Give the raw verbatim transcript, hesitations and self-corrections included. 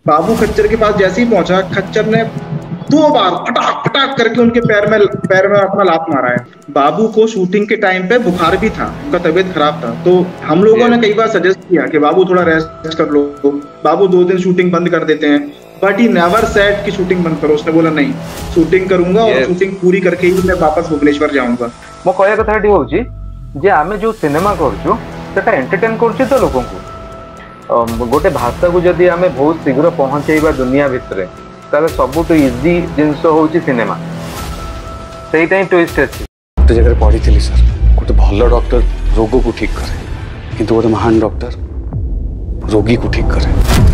बाबू खच्चर के पास जैसे ही पहुंचा, खच्चर ने दो बार फटाक फटाक करके उनके पैर में पैर में अपना लात मारा है। बाबू को शूटिंग के टाइम पे बुखार भी था, उनका तबीयत खराब था, तो हम लोगों ने कई बार सजेस्ट किया कि बाबू थोड़ा रेस्ट कर लो, बाबू दो दिन शूटिंग बंद कर देते हैं, बट ही नेवर सेड कि शूटिंग बंद करो। उसने बोला नहीं, शूटिंग करूंगा और शूटिंग पूरी करके ही मैं वापस भुवनेश्वर जाऊंगा। मो कहया कथा एटी होची जे आमे जो सिनेमा करछु सेटा एंटरटेन करछु तो लोगों को गोटे भाषा को जदि आमे बहुत शीघ्र पहुंचेबा दुनिया भितरे ताले सबुठ इजी जिनस होची सिनेमा, सेटा ही ट्विस्ट अछि। गोटे जगह पढ़ी थी सर, गोटे भल डॉक्टर रोग को ठीक करे, किंतु गोटे महान डॉक्टर रोगी को ठीक करे।